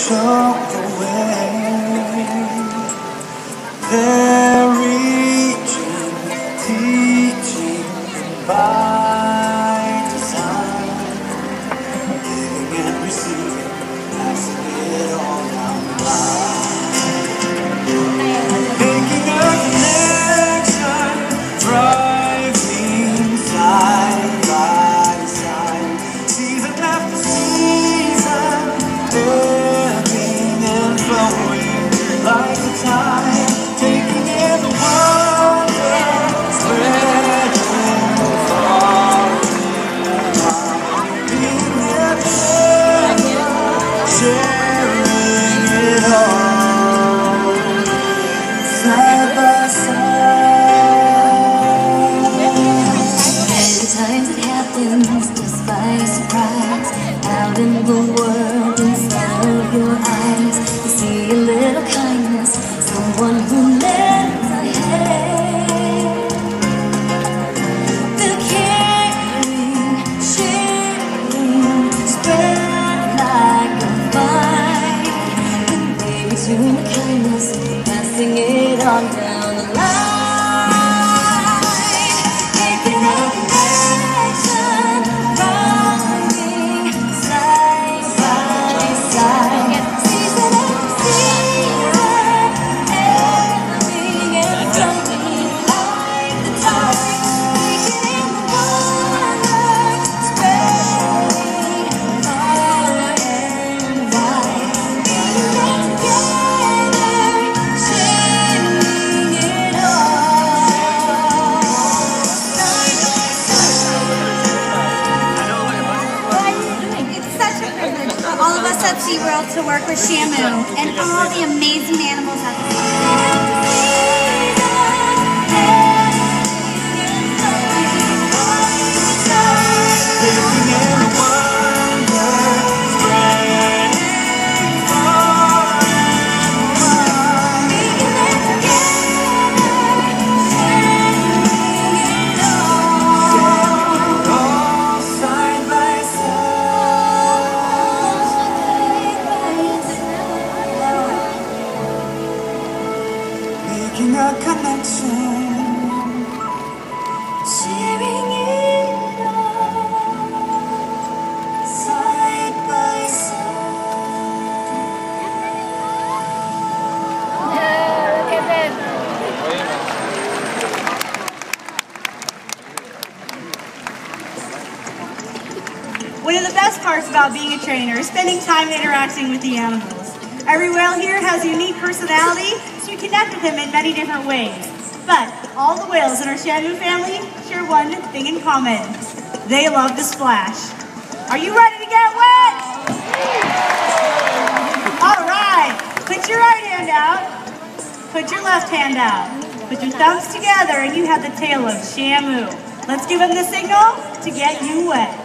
show the way. They're reaching, teaching by design, giving and receiving, passing it all down the line. Making a connection, thriving side by side, season after season, ebbing and flowing like the tide, taking in the wonder, spreading far and wide, being there together, sharing it all, side by side. Many times it happens just by surprise, out in the world, inside of your eyes, you see a little kindness, someone who lends a hand. The caring, sharing, spread like a fire, and baby to the kindness, passing it on down the line. Making a connection, running side by side, season after season, ebbing and flowing like the tide, taking in the wonder, spreading far and wide, being there together, sharing it all, side by It's such a privilege for all of us at SeaWorld to work with Shamu and all the amazing animals at the Taking in the wonder, spreading far and wide, being there together, sharing it all. all side by side, making a connection, Sharing it all, side by side. One of the best parts about being a trainer is spending time interacting with the animals. Every whale here has a unique personality, so you connect with them in many different ways. But all the whales in our Shamu family share one thing in common. They love to splash. Are you ready to get wet? All right. Put your right hand out. Put your left hand out. Put your thumbs together and you have the tail of Shamu. Let's give them the signal to get you wet.